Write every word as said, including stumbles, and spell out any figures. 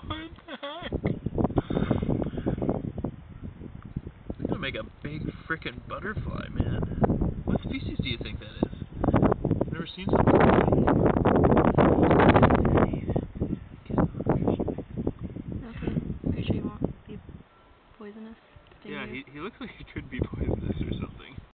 What the heck? They're gonna make a big frickin' butterfly, man. What species do you think that is? I've never seen something like that. Okay. Are you sure you won't be poisonous? Yeah, he, he looks like he could be poisonous or something.